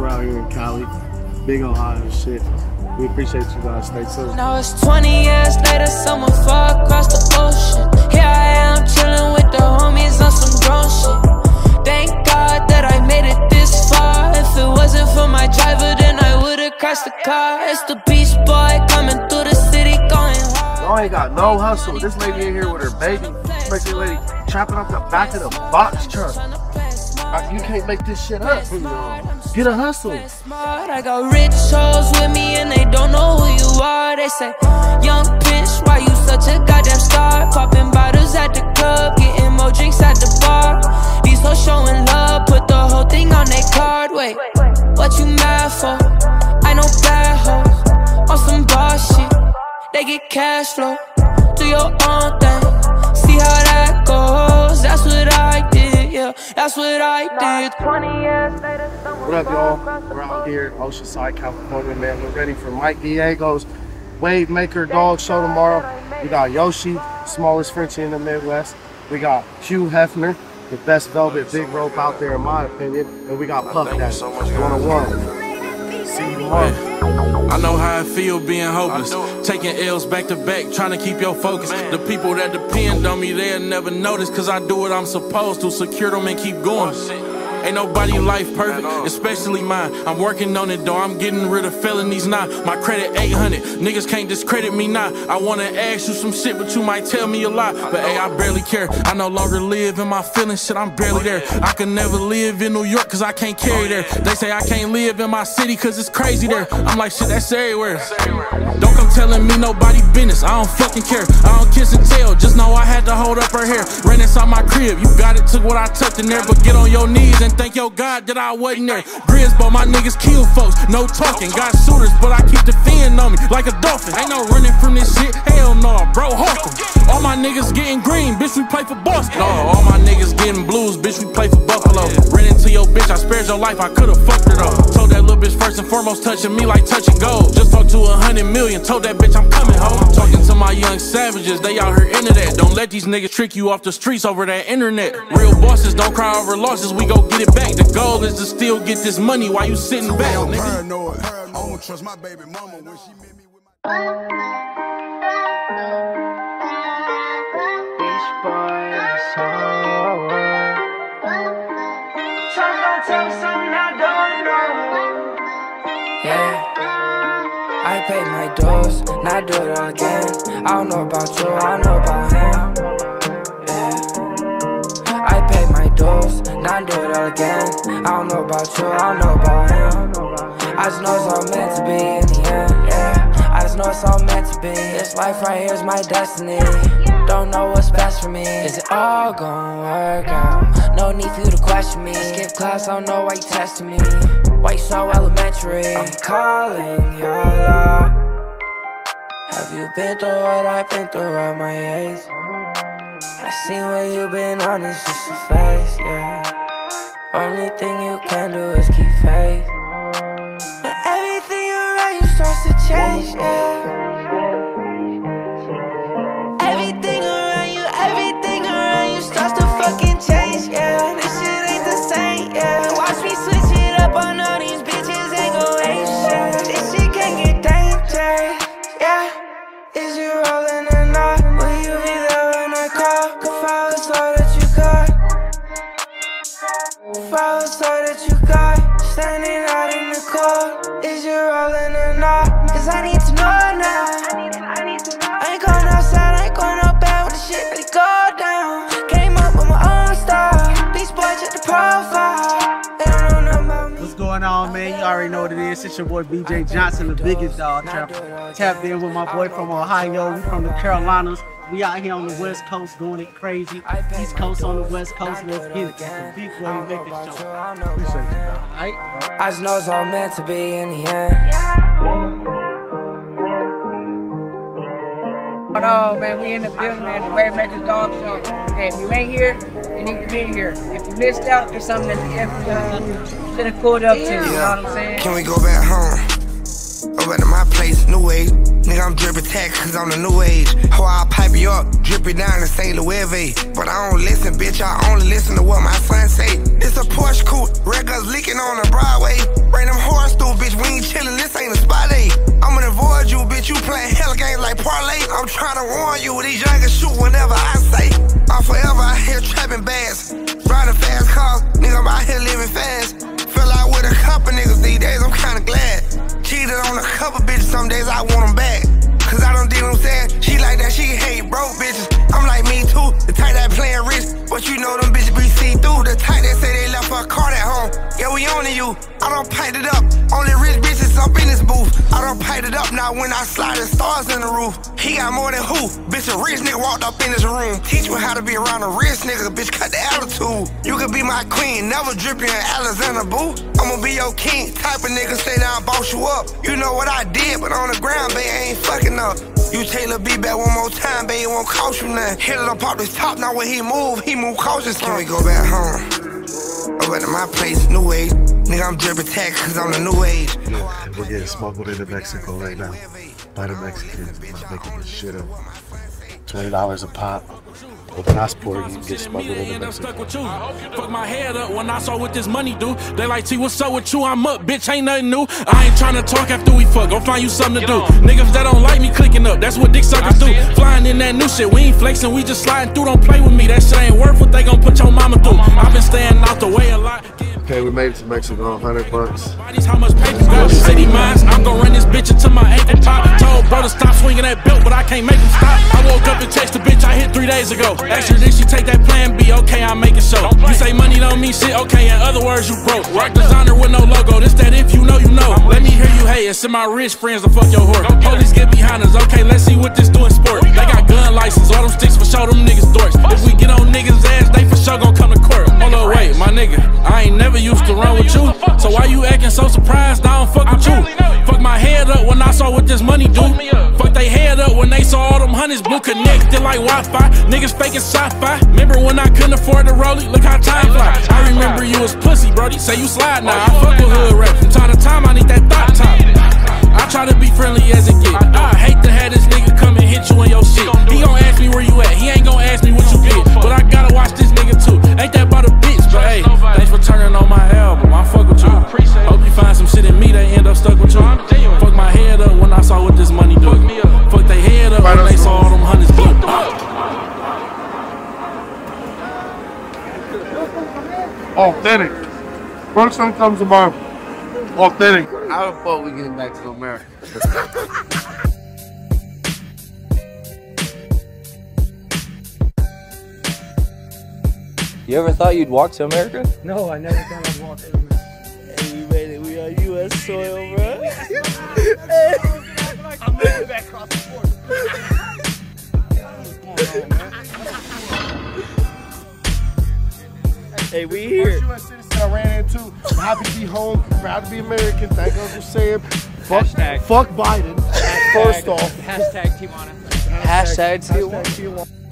we're out here in Cali, big Ohio shit. We appreciate you guys. Stay tuned. Now it's 20 years later, someone far across the ocean. Here I am chilling with the homies on some drone shit. Thank God that I made it this far. If it wasn't for my driver, then I would've crashed the car. It's the Beast Boy coming through the city going hard. Y'all ain't got no hustle. This lady in here with her baby, especially lady trapping up the back of the box truck. You can't make this shit up. Get a hustle. I got rich hoes with me and they don't know who you are. They say, young bitch, why you such a goddamn star? Popping bottles at the club, getting more drinks at the bar. These hoes showing love, put the whole thing on their card. Wait, what you mad for? I know bad hoes on some boss shit. They get cash flow, do your own thing. See how that goes, that's what I did, yeah, that's what I did. What up, y'all? We're out here in Oceanside, California, man. We're ready for Mike Diego's Wave Maker Dog Show tomorrow. We got Yoshi, smallest Frenchie in the Midwest. We got Hugh Hefner, the best velvet big rope out there in my opinion. And we got Puff Daddy, 101. See you tomorrow. I know how I feel being hopeless, taking L's back to back, trying to keep your focus. The people that depend on me, they'll never notice, cause I do what I'm supposed to, secure them and keep going. Ain't nobody life perfect, especially mine. I'm working on it though, I'm getting rid of felonies now. My credit 800, niggas can't discredit me now. I wanna ask you some shit, but you might tell me a lie. But hey, I barely care, I no longer live in my feelings, shit, I'm barely there. I can never live in New York cause I can't carry there. They say I can't live in my city cause it's crazy there. I'm like, shit, that's everywhere. Don't come telling me nobody business, I don't fucking care. I don't kiss and tell, just know I had to hold up her hair. Ran inside my crib, you got it, took what I tucked in there. But get on your knees and thank your God that I wasn't there. Grisbo, my niggas kill folks, no talking. Got shooters, but I keep the fin on me like a dolphin. Ain't no running from this shit, hell no, bro, hawk 'em. All my niggas getting green, bitch, we play for Boston. No, all my niggas getting blues, bitch, we play for Buffalo. Ran into your bitch, I spared your life, I could've fucked her though. Told that little bitch first and foremost, touching me like touching gold. Just talked to 100 million, told that bitch I'm coming home. Talking to my young savages, they out here into that. Don't let these niggas trick you off the streets over that internet. Real bosses don't cry over losses, we go get it back. The goal is to still get this money while you sitting back, nigga. Paranoid. I don't trust my baby mama when she met me with my... I paid my dues, now do it all again. I don't know about you, I know about him. Yeah. I paid my dues, now do it all again. I don't know about you, I don't know about him. I just know it's all meant to be in the end, yeah. I just know it's all meant to be. This life right here is my destiny. Don't know what's best for me. Is it all gonna work out? No need for you to question me. Skip class, I don't know why you testing me. Why you so elementary? I'm calling your love. Have you been through what I've been through at my age? I seen what you've been on, it's just a face, yeah. Only thing you can do is keep faith. But everything around you starts to change, yeah. Everything around you starts to fucking change, yeah. This shit ain't the same, yeah. Watch me switch it up on all these bitches, ain't go ain't shit. This shit can get dangerous, yeah. Is you rolling or not? Will you be there when I call? If I was all that you got, if I was all that you got, standing out in the cold. Is you rolling or not? Cause I need to know now. I ain't going outside, I ain't going out bad when the shit really go down. Came up with my own style, Beast Boy, check the profile. They don't know nothing about me. What's going on, man? You already know what it is. It's your boy BJ Johnson, the biggest dog trapper. Tapped in with my boy from Ohio. We from the Carolinas. We out here on the West Coast doing it crazy. East Coast on the West Coast. Let's get it. The big way we make this show. Appreciate you, dog. Alright? I just know it's all meant to be in the end. What up, man? We in the building, man. The Wave Maker Dog Show. Hey, if you ain't here, you need to be here. If you missed out, there's something that you should have pulled up to. You know what I'm saying? Can we go back home? Over to my place, new age. Nigga, I'm drippin' tax cause I'm the new age. How I pipe you up, drip it down and say Louis. But I don't listen, bitch, I only listen to what my son say. It's a Porsche coupe, records leaking on the Broadway. Bring them horse through, bitch, we ain't chillin', this ain't a spot, eh? I'm gonna avoid you, bitch, you playin' hella games like parlay. I'm tryna warn you, these youngers shoot whenever I say. I'm forever out here trapping bags, riding fast cars, nigga, I'm out here living fast. Fell out with a couple niggas these days, I'm kinda glad. Cheated on a couple bitches, some days I want them back. Cause I don't deal with what I'm saying. She like that, she hate broke bitches. I'm like me too, the type that playin' rich, but you know them bitches be see-through. The type that say they left her car at home. Yeah, we on to you. I don't pipe it up. Only rich bitches up in this booth. I don't pipe it up now when I slide the stars in the roof. He got more than who? Bitch, a rich nigga walked up in this room. Teach me how to be around a rich nigga, bitch, cut the attitude. You can be my queen, never drip you in Alexander boo. I'ma be your king, type of nigga stay down, boss you up. You know what I did, but on the ground, babe, I ain't fucking up. You Taylor B back one more time, babe, it won't cost you nothing. Hit it up off this top, now when he move cautious. Can we go back home? Over to my place, new age. Nigga, I'm drippin' tax cause I'm the new age. We're getting smuggled into Mexico right now by the Mexicans. They're making this shit up. $20 a pop. With passport, you can get smuggled into Mexico. Fuck my head up when I saw what this money do. They like, T, what's up with you? I'm up, bitch, ain't nothing new. I ain't tryna talk after we fuck, go find you something to do. Niggas that don't like me clicking up, that's what dick suckers do. Flying in that new shit, we ain't flexing, we just sliding through. Don't play with me, that shit ain't worth what they gon' put your mama through. I've been staying out the way a lot. Okay, we made it to Mexico, $100. How much paper got city minds? I'm gon' run this bitch until my ankle top. Told bro to stop swinging that belt, but I can't make him stop. I woke up and texted the bitch I hit 3 days ago. Extra, did she take that plan B? Okay, I'll make it so. You say money don't mean shit, okay, in other words, you broke. Rock designer with no logo, this that if you know, you know. Let me hear you hey, it's in my rich friends to fuck your whore. Police get behind us, okay, let's see what this do in sport. They got gun license, all them sticks for show, them niggas dorks. If we get on niggas' ass, they for sure gon' come to court. Hold up, wait, my nigga, I ain't never used to run with you, so why you acting so surprised I don't fuck with you? Fuck my head up when I saw what this money do. Fuck they head up when they saw all them hundreds blue connected like Wi-Fi. Niggas faking sci-fi. Remember when I couldn't afford the rollie? Look how time fly. I remember you was pussy, brody. Say you slide now. I fuck with hood rap. From time to time I need that thought top. I try to be friendly as it get. I hate to have this nigga come and hit you in your shit. He gon' ask me where you at. He ain't gon' ask me what you did. But I gotta watch this nigga too. Ain't that about a bitch? But hey, thanks for turning on my album. I fuck with you. Hope you find some shit in me that end up stuck with you. Fuck my head up when I saw what this money do. Fuck they head up when they saw all them hundreds blue. Authentic. First thing comes to mind. Authentic. How the fuck we getting back to America? You ever thought you'd walk to America? No, I never thought I'd walk to America. Hey, we made it. We on U.S. soil, bro. I'm moving back across the border. Hey, we here. First U.S. citizen I ran into. I'm happy to be home. Proud to be American. Thank Uncle Sam. Fuck Biden. First off. Hashtag Tijuana. Hashtag Tijuana.